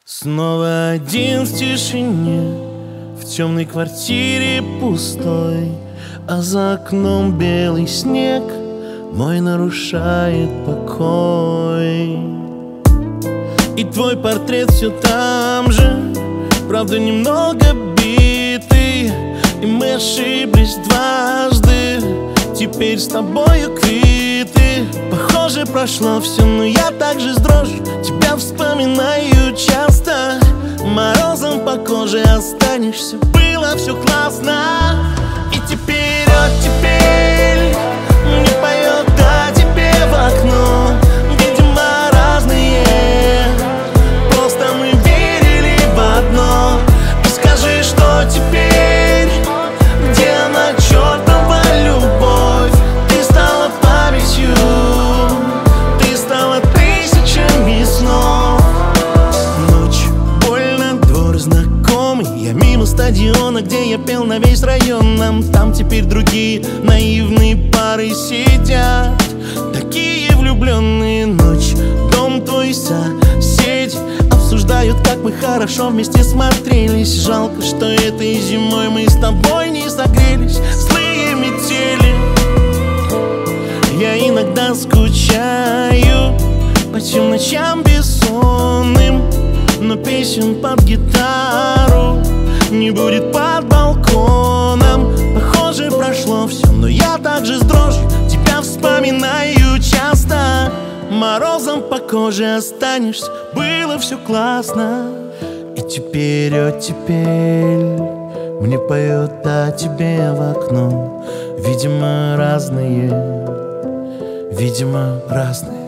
Снова один в тишине, в темной квартире пустой, а за окном белый снег мой нарушает покой. И твой портрет все там же, правда немного битый, и мы ошиблись дважды, теперь с тобою квиты. Похоже, прошло все, но я также с дрожью тебя вспоминаю часто. Морозом по коже останешься, было все классно. И теперь мне поет о тебе в окно. Видимо, разные, просто мы верили в одно. И скажи, что теперь, где она, чертова любовь? Ты стала памятью, ты стала тысячами снов. Ночь, больно, двор знакомый, я мимо стадиона, где я пел на весь район. Там теперь другие наивные пары сидят, такие влюбленные. Ночь, дом твой, соседи обсуждают, как мы хорошо вместе смотрелись. Жалко, что этой зимой мы с тобой не согрелись. Злые метели, я иногда скучаю по тем ночам бессонным, но песен под гитару не будет под балконом. Похоже, прошло все, но я также с дрожью тебя вспоминаю часто. Морозом по коже останешься, было все классно. И теперь мне поет о тебе в окно. Видимо, разные, видимо, разные.